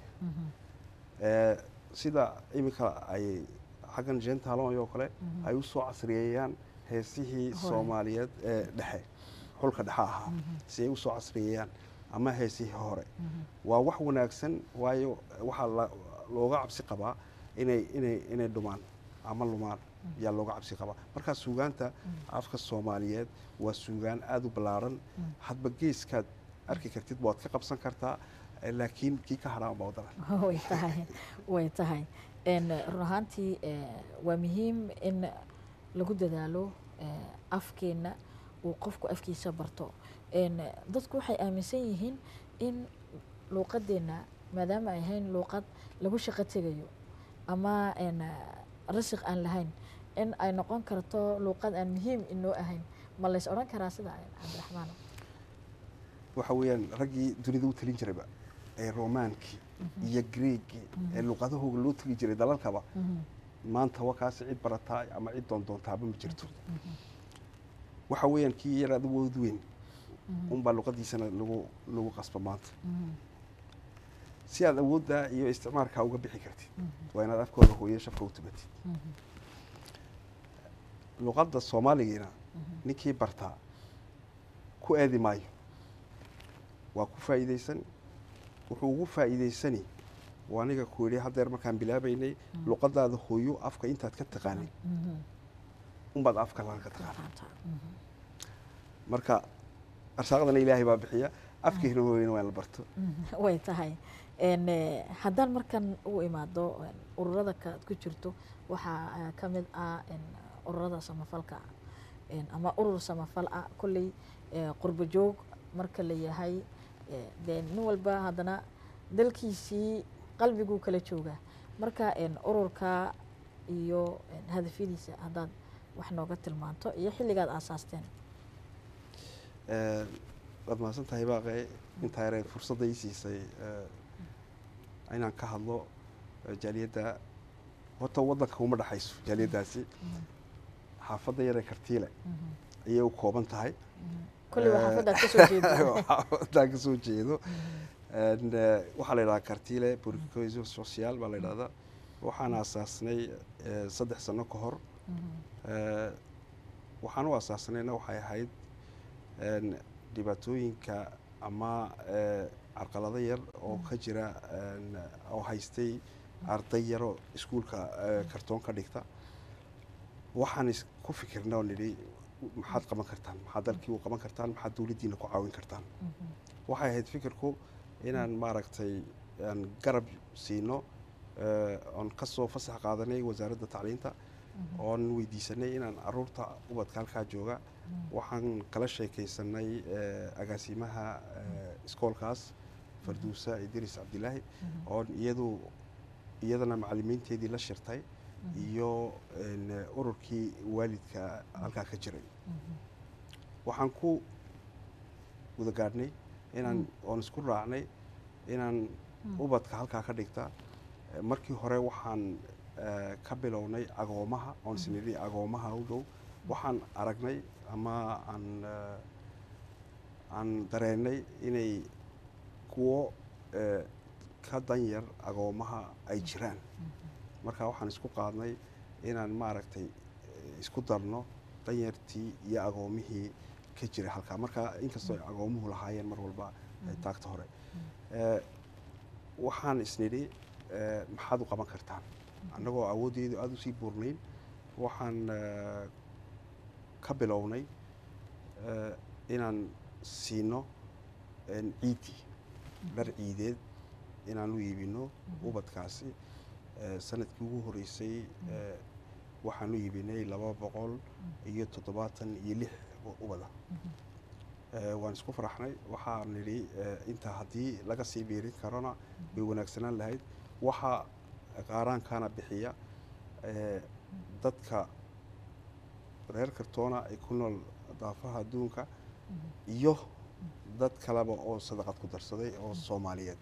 sida iminka ay xaggan jentaalon oo kale ay u soo casriyeeyaan heesihii soomaaliyeed ee dhexe xulka dhexe ahaa si ay u soo casriyeeyaan ama heesihii hore waa wax wanaagsan waayo waxaa looga cabsi qabaa inay dhumaan ama lumaan yaa looga cabsi qabaa markaa suugaanta afka soomaaliyeed waa suugaan aada u ballaaran hadba geeskaad arki kartid waad ka qabsan kartaa laakiin kii ka hadhaan baa wadana way tahay run ahaantii waa muhiim in lagu dadaalo afkeena uu qofku afkiisa barto dadku waxay aaminsan yihiin in luuqadeena maadaama ay ahayn luuqad lagu shaqo tegayo ama rasiq aan lahayn in ay noqon karto luuqad aan muhiim inoo ahayn ma lays odhan karaa sida cabdiraxmaan waxa weeyaan raggii dunida u talin jirayba ee romaankii iyo greegii ee luuqadahooga loo tegi jiray dalalkaba maanta wakaasi cid barataa ama cid doondoontaaba ma jirto waxa weeyaan kii yar awood weyn unbaa luuqadiisana lagu qasba maanta si aad awoodda iyo isticmaalkaa uga bixi kartid waa inaad afkooda hooyo shafka u tumatid luuqadda soomaaligiina ninkii bartaa ku aadi maayo waa ku faa'iidaysan wuxuu ugu faa'iidaysani waa aniga ku yidhi haddeer markaan bilaabaynay luuqadaada hooyo afka intaad ka taqaanay unbaad afka laga ka taqaanay marka arsaaqdana ilaahay baa bixiya afkiina hooyana waa in la barto way tahay haddaan markan u imaado ururada kaad ku jirto waxaa ka mid ah ururada samafalka ama urur samafal ah kolley qurbo joog marka la yahay dee nin walba haddana dalkiisii qalbiguu kala joogaa marka ururka iyo hadafyadiisa haddaad wax nooga tilmaanto iyo xilligaad aasaasteen waad mahadsan tahay baaqe intaa yare fursadda ii siisay inaan ka hadlo jaaliyadda horta waddanka uma dhexayso jaaliyaddaasi xaafadda yare kartiile ayay u kooban tahay kolley waa xaafaddaad ka soo jeedo xaafadaan ka soo jeedo waxaa la yidhahdaa kartiile burcoiso social baa la yidhahdaa waxaan aasaasnay 3 sano ka hor waxaan u aasaasnayna waxay ahayd dhibaatooyinka ama carqalado yar oo ka jira oo haystay arday yaroo iskuulka kartoon ka dhigta waxaan ku fikirna oo nidhi maxaad qaban kartaan maxaad dalkii u qaban kartaan maxaad dawladdiina ku caawin kartaan waxay ahayd fikirku inaan maaragtay aan garab siino oon ka soo fasax qaadanay wasaaradda tacliinta oon weydiisanay inaan caruurta ubadka halkaa jooga waxaan kala sheekaysanay agaasimaha iskoolkaas farduusa idris cabdilaahi oon iyadana macallimiinteedii la shirtay iyo ururkii waalidka halkaa ka jiray waxaan ku wada gaadhnay oon isku raacnay inaan ubadka halkaa ka dhigta markii hore waxaan ka bilownay agoomaha oon isnidhi agoomaha u dhow waxaan aragnay ama aan dareennay inay kuwo ka danyar agoomaha ay jiraan marka waxaan isku qaadnay inaan maaragtay isku darno danyartii iyo agoomihii ka jiray halkaa marka inkastoo ay agoomuhu lahaayeen mar walba taagta hore waxaan isnidhi maxaad u qaban kartaan annagoo awooddeedu aada usii buurnayn waxaan ka bilownay inaan siino ciiddii dhar ciideed inaan u iibino ubadkaasi sanadkii ugu horeysay waxaan u iibinay 276 ubada waan isku faraxnay waxaan nidhi intaa haddii laga sii biirin karona way wanaagsanaan lahayd waxa qaaraankana bixiya dadka reer kartoona ay ku nool daafaha adduunka iyo dad kaleba oo sadaqad ku darsaday oo soomaaliyeed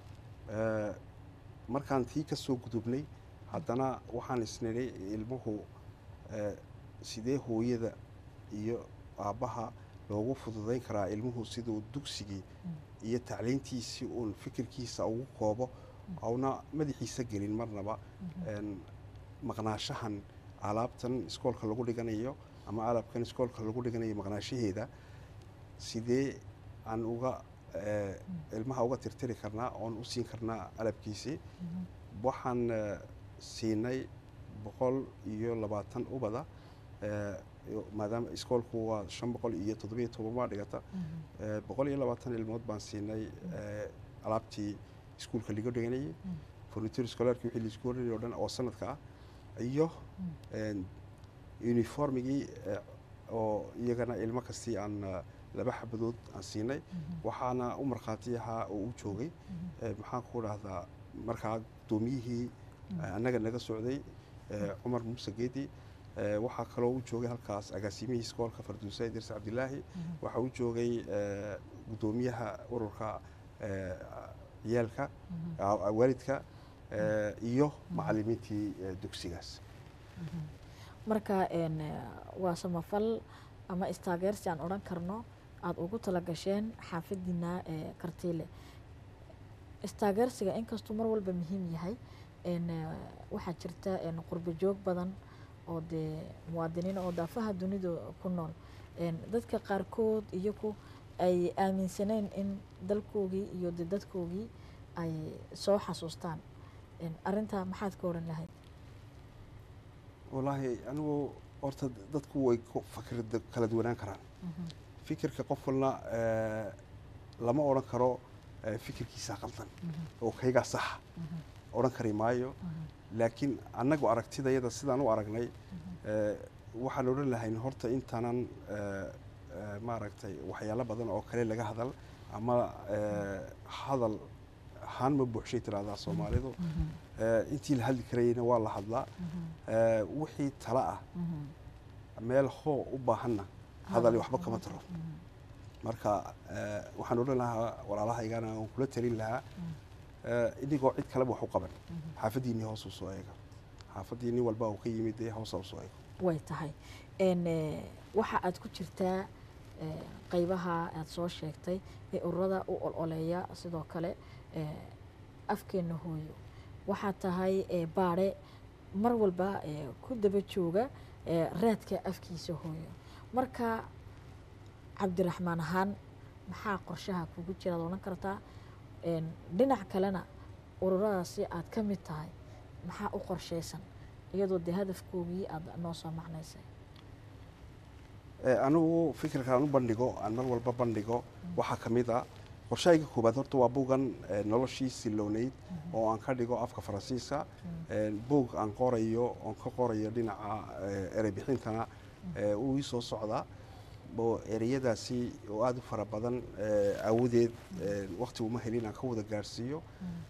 markaan tii ka soo gudubnay haddana waxaan isnidhi ilmuhu sidee hooyada iyo aabbaha loogu fududayn karaa ilmuhu siduu dugsigii iyo tacliintiisii uun fikirkiisa ugu koobo awna madaxiisa gelin marnaba maqnaashahan alaabtan iskoolka lagu dhiganayo ama alabkan iskoolka lagu dhiganayo maqnaashaheeda sidee aan ilmaha uga tirtiri karnaa oon u siin karnaa alabkiisii waxaan siinay 120 ubada maadaama iskoolku waa 517 baa dhigata 120 ilmood baan siinay alaabtii iskuulka laga dhiganayay furniture scholarkii wixii la isku wareeyay oo dhan oo sanadka ah iyo uniformigii oo iyagana ilmo kastii aan 2 xabadood aan siinay waxaana u markhaati ahaa oo u joogay maxaan ku dhahdaa markaa gudoomiyihii annaga naga socday cumar muuse geedi waxaa kaloo u joogay halkaas agaasimihii iskoolka farduusa idris cabdilaahi waxaa u joogay gudoomiyaha ururka ciyaalka waalidka iyo macallimiintii dugsigaas marka waa samafal ama istaageersi aan odhan karno aada ugu tala gasheen xaafadiina kartiile istaageersiga inkastuu mar walba muhiim yahay waxaa jirta qurbo joog badan oo dee muwaadiniin oo daafaha dunida ku nool dadka qaarkood iyagu ay aaminsaneen in dalkoogii iyo de dadkoogii ay soo xasuustaan arrintaa maxaad ka oran lahayd wallaahi anigu horta dadku way fikir kala duwanaan karaan fikirka qof walna lama odhan karo fikirkiisa qaldan oo kaygaa saxa odhan kari maayo laakiin annagu aragtidayada sidaan u aragnay waxaan odhan lahayn horta intaanan maaragtay waxyaalo badan oo kale laga hadal ama hadal ahaan ma buuxshay tiraahdaa soomaalidu intii la hadli karayna waa la hadlaa wixii tala ah meel hoo u baahanna hadali waxba kama taro marka waxaan odhan lahaa walaalahaygana aan kula talin lahaa inigoo cid kaleba wax u qaban xaafadiinii hoos u soo eega xaafadii nin walba uu ka yimid ee hoos u soo eego way tahay waxa aad ku jirtaa qaybaha aad soo sheegtay ee ururada u ololeeya sidoo kale afkeena hooyo waxaa tahay baare mar walba ku daba jooga raadka afkiisa hooyo marka cabdiraxmaan ahaan maxaa qorshaha kugu jiraad odhan kartaa dhinac kalena ururadaasi aad ka mid tahay maxaa u qorshaysan iyadoo dee hadafkoogii aada noo soo macnaysay anigu fikirkaan u bandhigo aan mar walba bandhigo waxaa ka mid a qorshahayga koobaad horta waa buugan noloshii silownayd oo aan ka dhigo afka faransiiska buug aan qorayo oon ka qorayo dhinaca ereybixintana uu ii soo socdaa oo ereyadaasi oo aada u fara badan awoodeed waqti uma helin aan ka wada gaarhsiiyo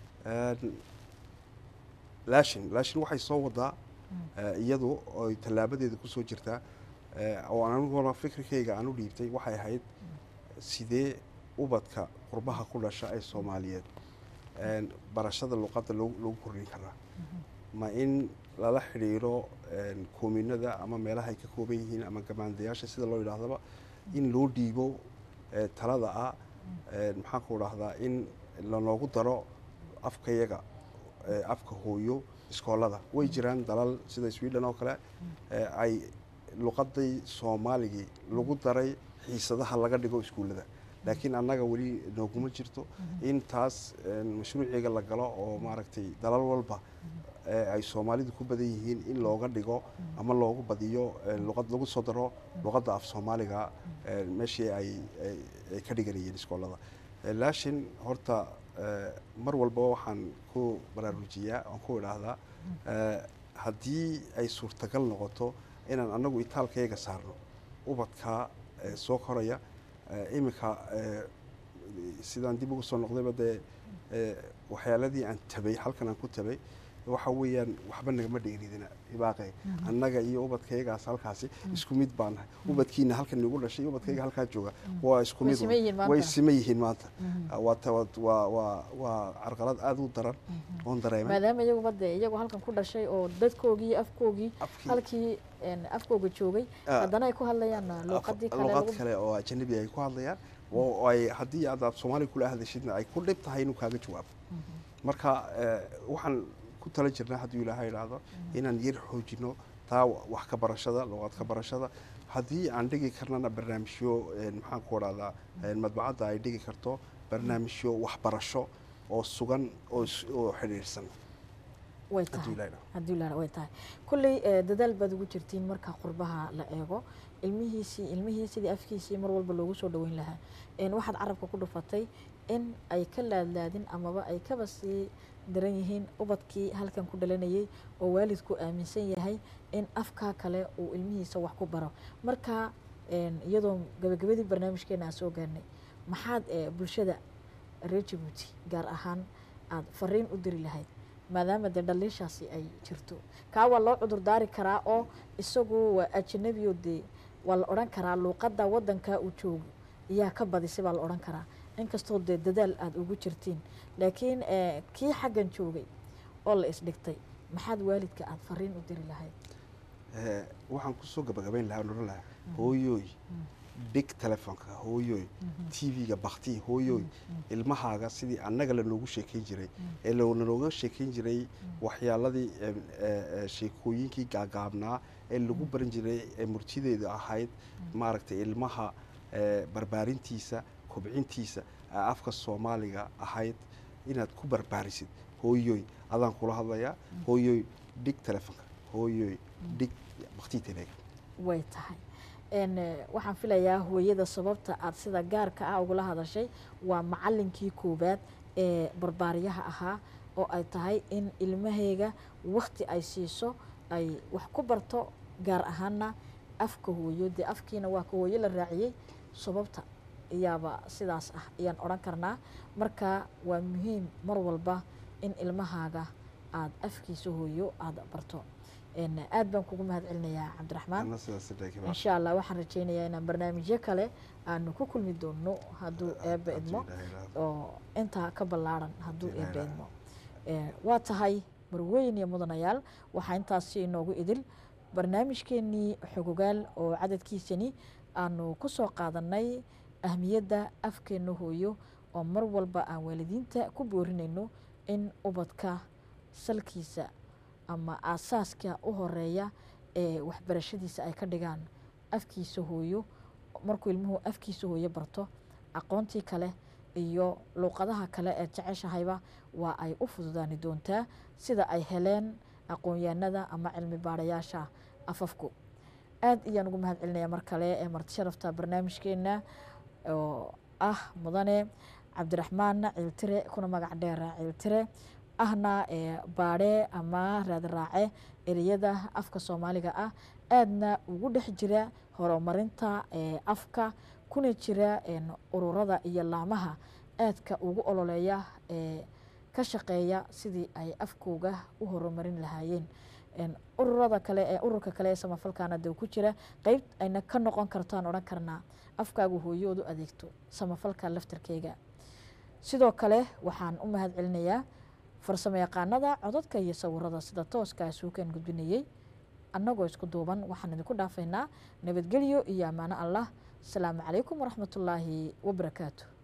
laashin waxay soo wadaa iyadu oy tallaabadeeda kusoo jirtaa oo aniguna fikirkayga aan u dhiibtay waxay ahayd sidee ubadka qurbaha ku dhasha ee soomaaliyeed barashada luqadda lagu kordhin karaa ma in lala xidhiiro koominada ama meelaha ay ka kooban yihiin ama gamaandayaasha sida loo yidhaahdaba in loo dhiibo talada ah maxaan ku dhahdaa in lanoogu daro afkayaga afka hooyo iskoolada way jiraan dalal sida sweden oo kale ay luqaday soomaaligii lagu daray xiisadaha laga dhigo iskuullada laakiin annaga weli nooguma jirto in taas mashruuciga la galo oo maaragtay dalal walba ay soomaalidu ku badan yihiin in looga dhigo ama loogu badiyo luqad lagu soo daro luqadda af soomaaliga meeshii ay ka dhiganayeen iskoolada laashin horta mar walba waxaan ku baraarujiyaa oon ku idhaahdaa haddii ay suurtagal noqoto inaan annagu itaalkayga saarno ubadka soo koraya iminka sidaan dib ugu soo noqdayba dee waxyaaladii aan tabay halkan aan ku tabay waxa weeyaan waxba nagama dheeridina ibaaqe annaga iyo ubadkaygaas halkaasi isku mid baan nahay ubadkiina halkan nagu dhashay ubadkayga halkaa jooga waa isku mid way sima yihiin maanta waa carqalad aada u daran oon dareemay maadaama iyaguba dee iyagu halkan ku dhashay oo dadkoogii afkoogii halkii afkooga joogay haddana ay ku hadlayaan luqadii kale oo ajanabi ay ku hadlayaan oo ay haddii aad soomaaliga kula hadashidna ay ku dhib tahay inuu kaaga jawaabo marka waxaan ku tala jirnaa hadduu ilaahay idhaahdo inaan yar xoojino taa wax ka barashada luqad ka barashada haddii aan dhigi karnana barnaamijyo maxaan ku odhahdaa madbacadda ay dhigi karto barnaamijyo waxbarasho oo sugan oo xidhiidhsan way tahay kulley dadaal baad ugu jirtiin marka qurbaha la eego ilmihii sidii afkiisii mar walba loogu soo dhaweyn lahaa waxaad carabka ku dhufatay in ay ka laadlaadin amaba ay kaba sii daran yihiin ubadkii halkan ku dhalanayay oo waalidku aaminsan yahay in afkaa kale uu ilmihiisa wax ku baro. marka iyadoo gabagabadii barnaamijkeena aan soo gaarnay, maxaad bulshada reer Jabuuti gaar ahaan aad fariin u diri lahayd maadaama dee dhaliishaasi ay jirto? kaa waa loo cudur daari karaa oo isagu waa ajnabi oo dee waa la odhan karaa luuqadda waddanka uu joogo iyaa ka badisay baa la odhan karaa, inkastoo dee dadaal aada ugu jirtiin. laakiin kii xaggan joogay oo la isdhigtay, maxaad waalidka aada fariin u diri lahayd? waxaan kusoo gabagabayn lahaa oran lahaa hooyooy dhig telefoonka, hooyooy tv-ga bakti, hooyooy ilmahaaga sidii annaga lanoogu sheekayn jiray ee lanooga sheekayn jiray waxyaaladii sheekooyinkii gaagaabnaa ee lagu baran jiray ee murtideeda ahayd maaragtay ilmaha barbaarintiisa, kobcintiisa afka Soomaaliga ahayd inaad ku barbaarisid. hooyooy adaan kula hadlayaa, hooyooy dhig telefoonka, hooyooy dhig bakti tv-ga. way tahay waxaan filayaa hooyada sababta aad sida gaarka ah ugula hadashay waa macallinkii koobaad ee barbaariyaha ahaa, oo ay tahay in ilmaheega waqti ay siiso ay wax ku barto, gaar ahaana afka hooyo. dee afkiina waa ka hooyo la raaciyey, sababta iyaaba sidaas ah ayaan odhan karnaa. marka waa muhiim mar walba in ilmahaaga aad afkiisa hooyo aada barto. aad baan kugu mahad celinayaa Cabdiraxmaan. insha Allah waxaan rajaynayaa inaan barnaamijyo kale aanu ku kulmi doono hadduu eebbe idmo, oo intaa ka ballaaran hadduu eebbe idmo. waa tahay marweyn iyo mudanayaal, waxaa intaasi inoogu idil barnaamijkeenii xogogaal oo cadadkiisani aanu ku soo qaadanay ahmiyadda afkeena hooyo, oo mar walba aan waalidiinta ku boorinayno in ubadka salkiisa ama aasaaska u horeeya ee waxbarashadiisa ay ka dhigaan afkiisa hooyo. markuu ilmuhu afkiisa hooyo barto, aqoontii kale iyo luuqadaha kale ee jeceshahayba waa ay u fududaani doontaa, sida ay heleen aqoon-yahanada ama cilmi baarayaasha afafku. aad iyaan ugu mahad celinayaa mar kale ee marti sharafta barnaamijkeena oo ah mudane Cabdiraxmaan Ciiltire, kuna magac dheer Ciiltire, ahna baadhe ama raadraace ereyada afka Soomaaliga ah, aadna ugu dhex jira horumarinta afka, kuna jira ururada iyo laamaha aadka ugu ololeeya ka shaqeeya sidii ay afkooga u horumarin lahaayeen. ururada kale ee ururka kale ee samafalkaana dee ku jira qayb ayna ka noqon kartaan odhan karnaa afkaagu hooyoodu adeegto samafalka laftarkeega. sidoo kale waxaan u mahad celinayaa farsamo yaqaanada codadka iyo sawirada sida tooska suukan gudbinayay. annagoo isku duuban waxaan idinku dhaafaynaa nabadgelyo iyo ammaano Allah. asalaamu calaykum waraxmatullaahi wabarakaatuh.